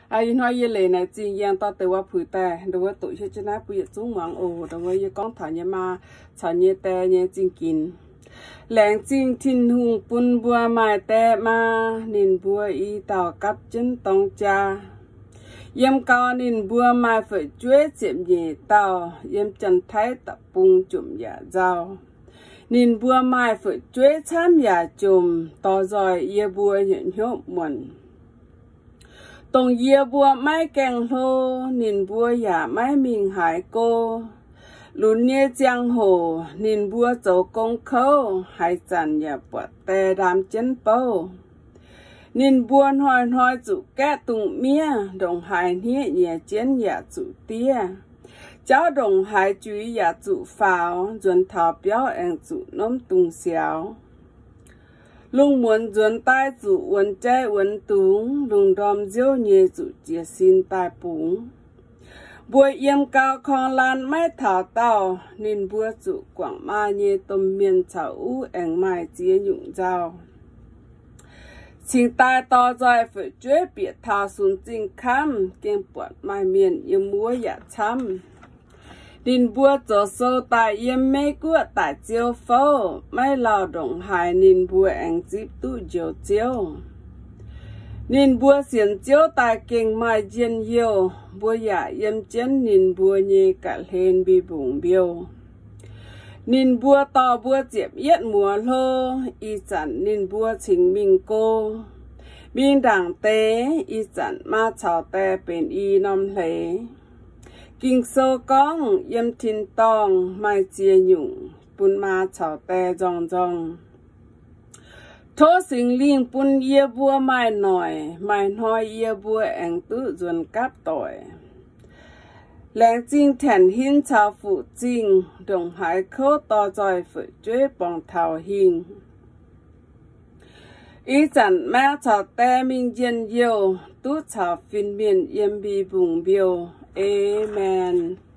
ai nói như lệ này chỉ yang ta từ qua phụ tè đối với tụi chơi chân áp bây giờ xuống mảng ồ đối với con thằng nhà ma thằng nhà tè nhà chính kín làng chính thiên hùng bún bùa mai tè ma nín bùa y tàu cắp chân tông cha yếm cao nín bùa mai phải chuế chiếm nhẹ tàu yếm chân thái tập bung chụm giả dao nín bùa mai phải chuế chám giả chùm to rồi ye bùa nhận nhốt muộn tông ye bùa mai keng hô nín bùa giả mai mình hải cô lún nhẹ giang hồ nín bùa走công khâu hải chẳng ya bọt tè đam chân bầu nín bùa hỏi chủ kẻ tụng mía đồng hải nhẹ nhẹ chiến ya chủ tia cháu đồng hải chú ya chủ pháo dần thảo béo anh chủ nôm tung xéo lung muốn dần tai chủ uốn trái uốn túng lung đom diêu nhẹ chủ chia xin tai búng bùa yếm cao con lan mai thảo tàu nín bùa chủ quảng ma nhẹ tôm miên chảo u anh mai chia nhung dao chính tai to rồi phải追别thảo xuống chính khám kiên bọt mai miền yếm múa ya chăm nín bùa cho sâu tại yếm mê của tại chiêu phô mai lao động hài nín bùa anh dịp tu diều chiêu nín bùa xiên chiêu tại kinh mai diên yêu bùa ya yếm chân nín bùa nhẹ cả lên bị bùng biêu nín bùa to bùa diệp yết mùa lô y chẳng nín bùa chính mình cô mình đảng tế y chẳng ma chào tè bên y nom lễ kinh sâu con yếm thiên tong mai chia nhung bún ma chào tè rong rong thô sinh linh bún ye bùa mai nói ye bùa anh tự dồn cáp tỏi làng chính thèn hin chào phụ chính đồng hải khâu to rồi phải追bằng thảo hình ý chẳng ma chào tè mình diên yêu tu chào phiên miền yếm bi bùng biêu Amen.